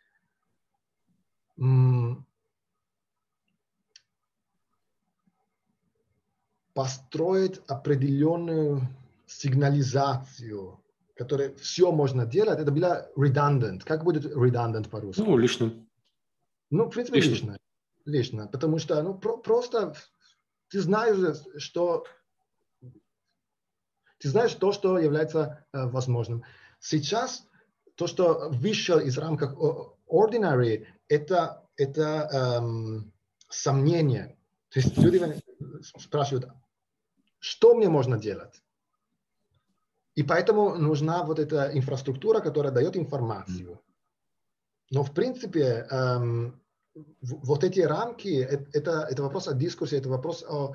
построить определенную сигнализацию, которая все можно делать, это было redundant. Как будет redundant по-русски? Ну, лишним. Ну, в принципе, лишнее. Потому что просто ты знаешь, что то, что является возможным. Сейчас то, что вышло из рамок ordinary, это сомнение. То есть люди спрашивают, что мне можно делать? И поэтому нужна вот эта инфраструктура, которая дает информацию. Но в принципе вот эти рамки, это вопрос о дискурсе, это вопрос о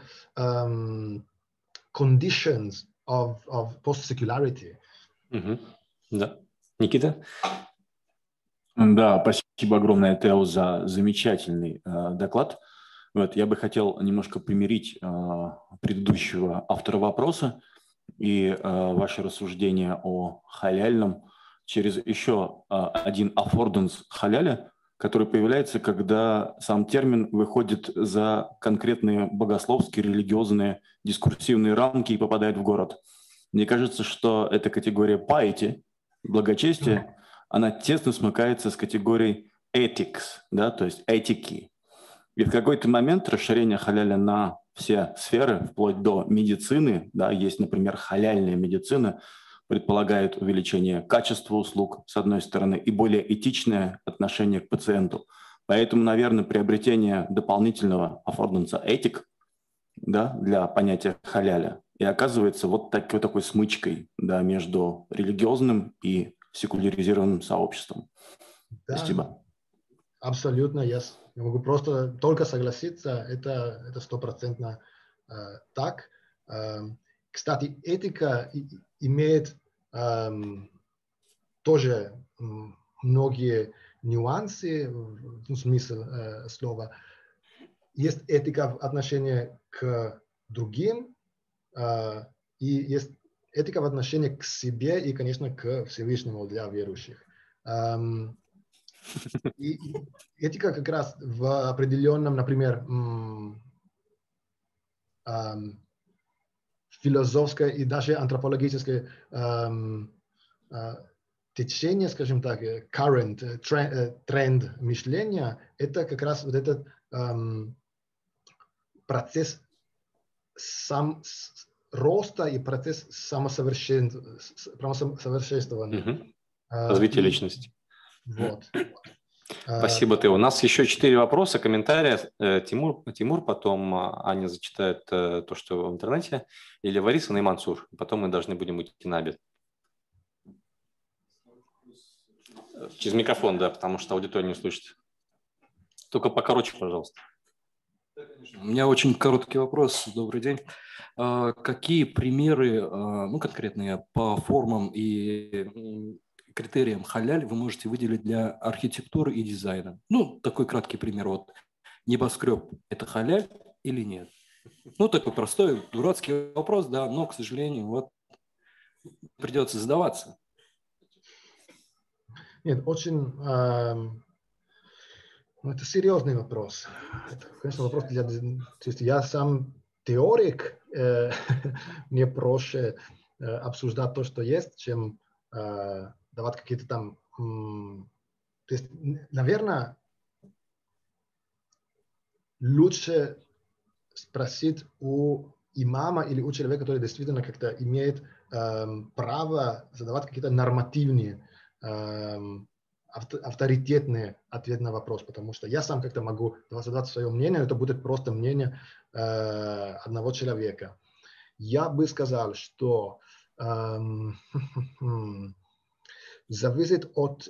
conditions of post-secularity. Да. Никита? Да, спасибо огромное, Тео, за замечательный доклад. Я бы хотел немножко примирить предыдущего автора вопроса и ваше рассуждение о халяльном через еще один аффорданс халяля, который появляется, когда сам термин выходит за конкретные богословские, религиозные, дискурсивные рамки и попадает в город. Мне кажется, что эта категория piety, благочестие, она тесно смыкается с категорией ethics, да, то есть этики. И в какой-то момент расширение халяля на все сферы, вплоть до медицины, да, есть, например, халяльная медицина, предполагает увеличение качества услуг, с одной стороны, и более этичное отношение к пациенту. Поэтому, наверное, приобретение дополнительного аффорданса этик, да, для понятия халяля и оказывается вот такой смычкой, да, между религиозным и секуляризированным сообществом. Да, спасибо. Абсолютно, я могу просто только согласиться, это 100% так. Кстати, этика имеет тоже многие нюансы, смысл слова. Есть этика в отношении к другим, и есть этика в отношении к себе и, конечно, к Всевышнему для верующих. И этика как раз в определенном, например, философское и даже антропологическое течение, скажем так, current, тренд мышления, это как раз вот этот процесс роста и процесс самосовершенствования. Развитие личности. Вот. Спасибо, Тео. У нас еще 4 вопроса, комментария. Тимур, потом Аня зачитает то, что в интернете, или Варисовна и Мансур. Потом мы должны будем уйти на обед. Через микрофон, да, потому что аудитория не слышит. Только покороче, пожалуйста. У меня очень короткий вопрос. Добрый день. Какие примеры, ну, конкретные по формам и критериям халяль вы можете выделить для архитектуры и дизайна? Ну, такой краткий пример. Вот небоскреб – это халяль или нет? Ну, такой простой, дурацкий вопрос, да, но, к сожалению, вот придется задаваться. Нет, очень... это серьезный вопрос. Это, конечно, вопрос для... То есть я сам теорик, мне проще обсуждать то, что есть, чем давать какие-то там... То есть, наверное, лучше спросить у имама или у человека, который действительно как-то имеет право задавать какие-то нормативные, авторитетные ответы на вопрос, потому что я сам как-то могу задать свое мнение, это будет просто мнение одного человека. Я бы сказал, что зависит от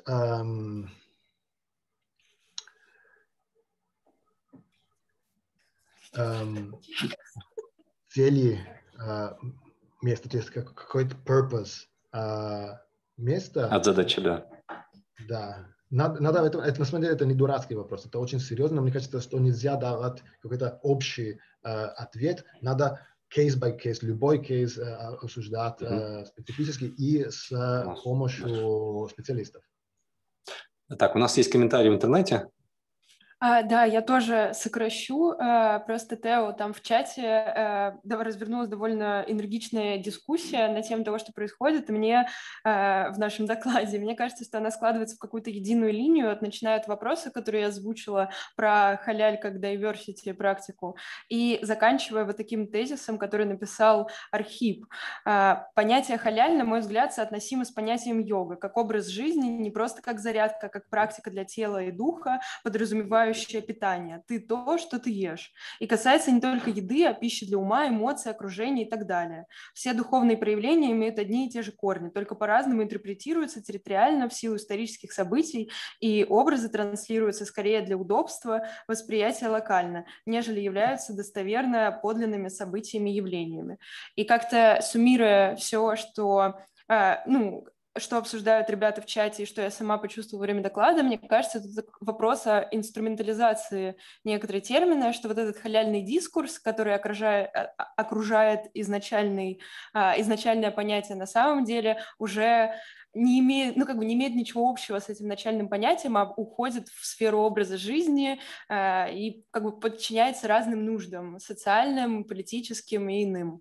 цели места, то есть какой-то purpose места. От задачи, да. Да. Надо это, на самом деле, это не дурацкий вопрос, это очень серьезно, но мне кажется, что нельзя давать какой-то общий ответ, надо case-by-case, любой кейс обсуждать специфически и с помощью специалистов. Так, у нас есть комментарии в интернете. Да, я тоже сокращу. Просто, Тео, там в чате развернулась довольно энергичная дискуссия на тему того, что происходит. И мне в нашем докладе, мне кажется, что она складывается в какую-то единую линию, начиная от вопроса, который я озвучила про халяль как diversity практику, и заканчивая вот таким тезисом, который написал Архип. Понятие халяль, на мой взгляд, соотносимо с понятием йога, как образ жизни, не просто как зарядка, как практика для тела и духа, подразумевающая питание. Ты то, что ты ешь. И касается не только еды, а пищи для ума, эмоций, окружения и так далее. Все духовные проявления имеют одни и те же корни, только по-разному интерпретируются территориально в силу исторических событий, и образы транслируются скорее для удобства восприятия локально, нежели являются достоверно подлинными событиями и явлениями. И как-то суммируя все, что что обсуждают ребята в чате и что я сама почувствовала во время доклада, мне кажется, это вопрос о инструментализации некоторые термины, что вот этот халяльный дискурс, который окружает изначальное понятие, на самом деле уже не имеет, не имеет ничего общего с этим начальным понятием, а уходит в сферу образа жизни и подчиняется разным нуждам, социальным, политическим и иным.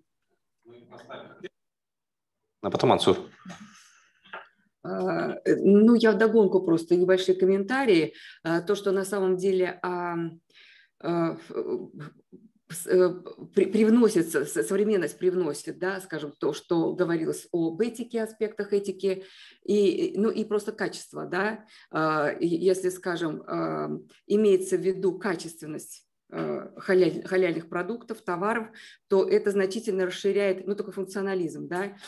А потом Мансур. Я вдогонку просто небольшие комментарии. То, что на самом деле привносится, современность привносит, да, скажем, то, что говорилось об этике, аспектах этики, и просто качество, да, если, скажем, имеется в виду качественность халяльных продуктов, товаров, то это значительно расширяет, только функционализм, да,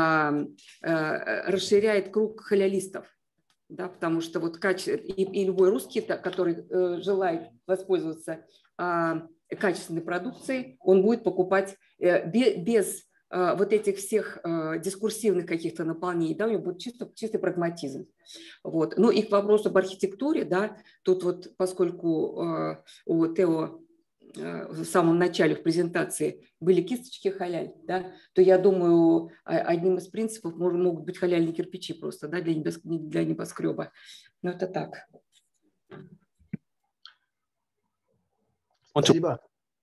расширяет круг халялистов, да, потому что вот и любой русский, который желает воспользоваться качественной продукцией, он будет покупать без вот этих всех дискурсивных каких-то наполнений, да, у него будет чистый прагматизм. Вот. Ну и к вопросу об архитектуре, да, тут вот поскольку у Тео в самом начале в презентации были кисточки халяль, да, то я думаю, одним из принципов могут быть халяльные кирпичи просто, да, для небоскреба. Но это так. Спасибо.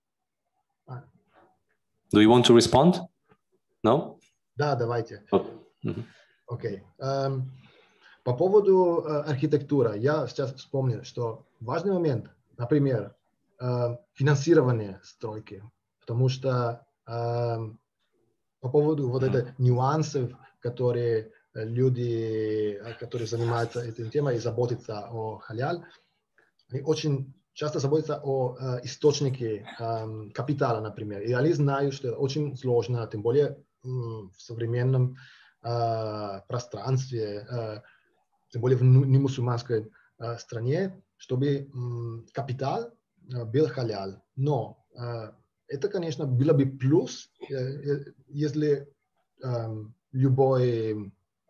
Do you want to respond? No? Да, давайте. Окей. По поводу архитектуры, я сейчас вспомнил, что важный момент, например, финансирование стройки, потому что по поводу вот этих нюансов, которые люди, которые занимаются этой темой и заботятся о халяль, они очень часто заботятся о источнике капитала, например. И они знают, что это очень сложно, тем более в современном пространстве, тем более в немусульманской стране, чтобы капитал был халяль. Но это, конечно, было бы плюс, если любой,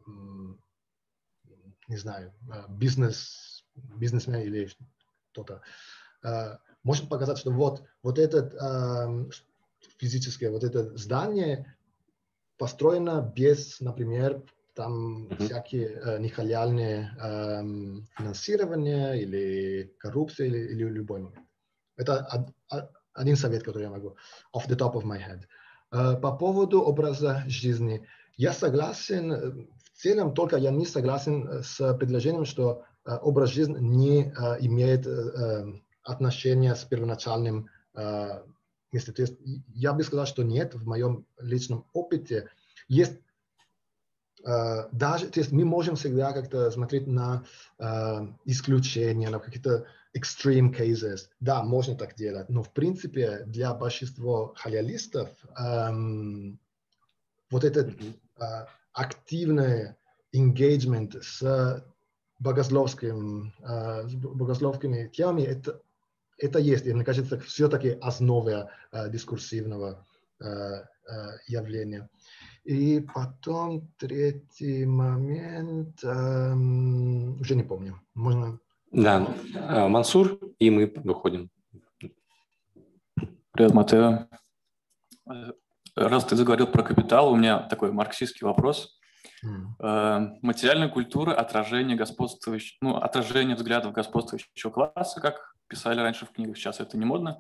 не знаю, бизнесмен или кто-то может показать, что вот это физическое, вот это здание построено без, например, там всякие нехаляльные финансирования или коррупция или любой момент. Это один совет, который я могу off the top of my head. По поводу образа жизни. Я согласен в целом, только я не согласен с предложением, что образ жизни не имеет отношения с первоначальным местом. То есть я бы сказал, что нет, в моем личном опыте есть даже, то есть мы можем всегда как-то смотреть на исключения, на какие-то extreme cases. Да, можно так делать, но в принципе для большинства халялистов вот этот активный engagement с богословскими темами, это есть. И мне кажется, все-таки основа дискурсивного явления. И потом третий момент, уже не помню. Можно... Да, Мансур, и мы выходим. Привет, Матео. Раз ты заговорил про капитал, у меня такой марксистский вопрос. Материальная культура, отражение господствующего, отражение взглядов господствующего класса, как писали раньше в книгах, сейчас это не модно.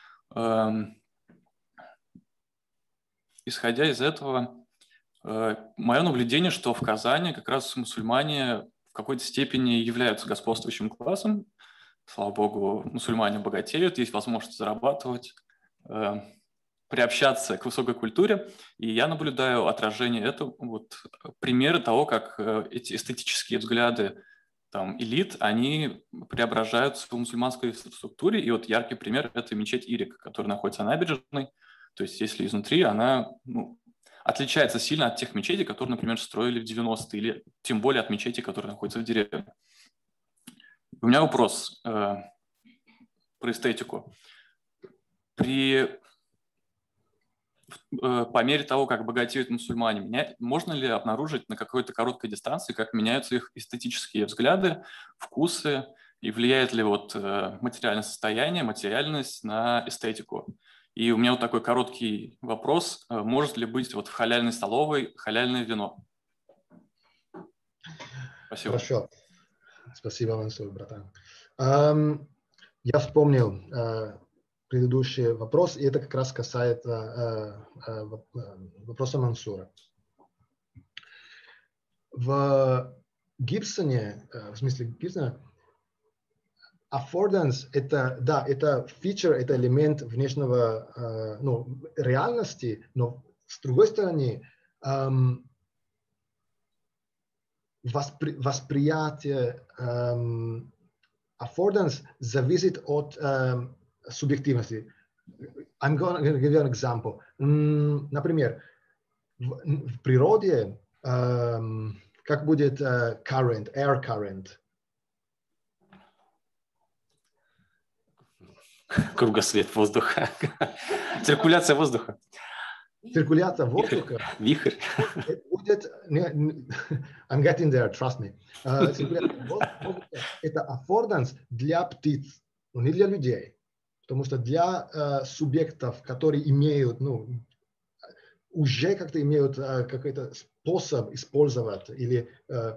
Исходя из этого, мое наблюдение, что в Казани как раз мусульмане в какой-то степени являются господствующим классом. Слава богу, мусульмане богатеют, есть возможность зарабатывать, приобщаться к высокой культуре. И я наблюдаю отражение этого, примеры того, как эти эстетические взгляды элит, они преображаются в мусульманской структуре. И вот яркий пример – это мечеть Ирик, которая находится на набережной. То есть если изнутри она отличается сильно от тех мечетей, которые, например, строили в 90-е, или тем более от мечетей, которые находятся в деревне. У меня вопрос про эстетику. По мере того, как богатеют мусульмане, можно ли обнаружить на какой-то короткой дистанции, как меняются их эстетические взгляды, вкусы, и влияет ли материальное состояние, материальность на эстетику? И у меня такой короткий вопрос. Может ли быть в халяльной столовой халяльное вино? Спасибо. Хорошо. Спасибо, Мансур, братан. Я вспомнил предыдущий вопрос, и это как раз касается вопроса Мансура. В Гибсоне, в смысле Гибсона, affordance – это фичер, это элемент внешнего реальности, но с другой стороны восприятие affordance зависит от субъективности. I'm going to give you an example. Например, в природе как будет current, air current? Кругосвет воздуха. Циркуляция воздуха. Циркуляция воздуха. Вихрь. Будет, I'm getting there, trust me. Циркуляция воздуха – это affordance для птиц, но не для людей. Потому что для субъектов, которые имеют, уже как-то имеют какой-то способ использовать или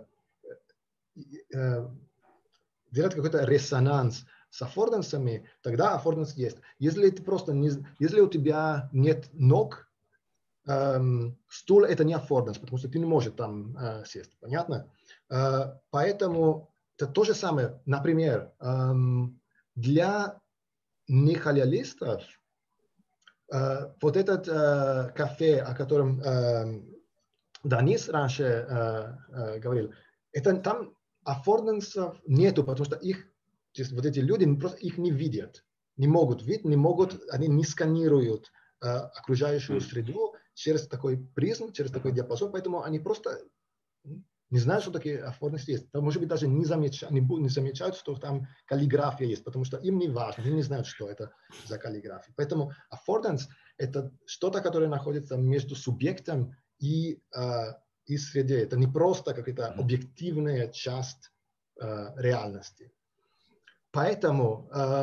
делать какой-то резонанс с аффордансами, тогда аффорданс есть. Если ты просто если у тебя нет ног, стул это не аффорданс, потому что ты не можешь там сесть. Понятно? Поэтому это то же самое. Например, для нехалялистов, вот этот кафе, о котором Данис раньше говорил, это там аффорденсов нету, потому что их, вот эти люди просто их не видят, не могут видеть, они не сканируют окружающую среду через такой призм, через такой диапазон, поэтому они просто не знают, что такие аффорденсы есть. Там, может быть, даже не замечают, что там каллиграфия есть, потому что им не важно, они не знают, что это за каллиграфия. Поэтому аффорденс – это что-то, которое находится между субъектом и среде. Это не просто какая-то объективная часть реальности. Поэтому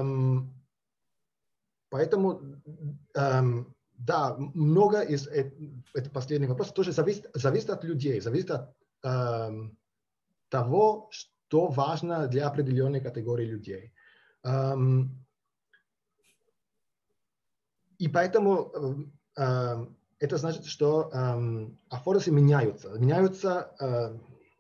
да, много из это последний вопрос тоже зависит от людей, зависит от того, что важно для определенной категории людей. И поэтому это значит, что аффорденсы меняются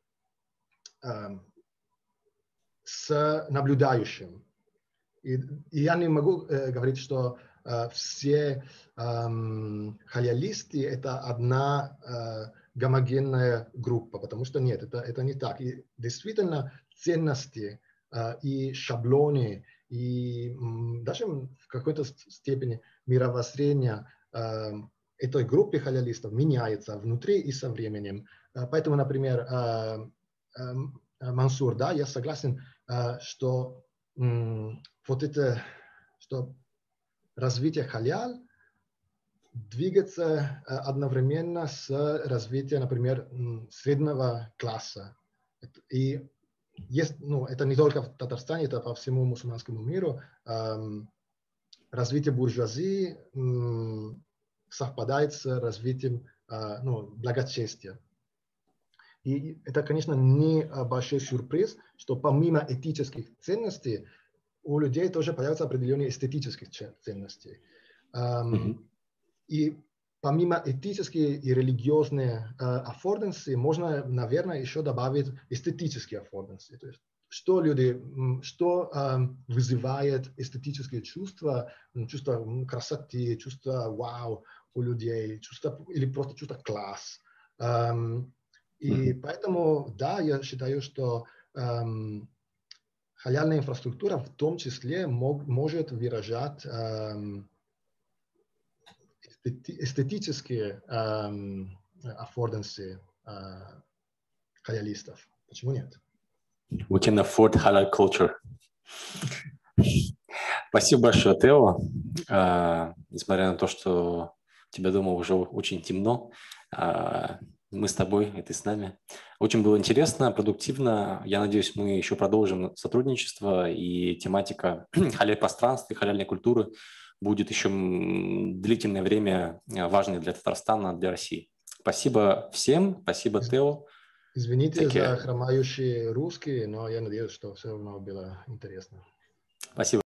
с наблюдающим. И я не могу говорить, что все халялисты – это одна гомогенная группа, потому что нет, это не так. И действительно ценности и шаблоны, и даже в какой-то степени мировоззрение этой группы халялистов меняется внутри и со временем. Поэтому, например, Мансур, да, я согласен, что вот это, что развитие халяль двигаться одновременно с развитием, например, среднего класса. И есть, это не только в Татарстане, это по всему мусульманскому миру. Развитие буржуазии совпадает с развитием благочестия. И это, конечно, не большой сюрприз, что помимо этических ценностей у людей тоже появятся определенные эстетические ценности. И помимо этических и религиозных аффорденсы, можно, наверное, еще добавить эстетические аффорденсы. То есть, что вызывает эстетические чувства, чувство красоты, чувство вау у людей, или просто чувство класс. И поэтому, да, я считаю, что халяльная инфраструктура в том числе может выражать эстетические аффорденсы халялистов. Почему нет? We can afford halal culture. Спасибо большое, Тео. Несмотря на то, что у тебя дома уже очень темно, мы с тобой, и ты с нами. Очень было интересно, продуктивно. Я надеюсь, мы еще продолжим сотрудничество, и тематика халяль-пространства и халяльной культуры будет еще длительное время важной для Татарстана, для России. Спасибо всем, спасибо, Тео. Извините за хромающие русские, но я надеюсь, что все равно было интересно. Спасибо.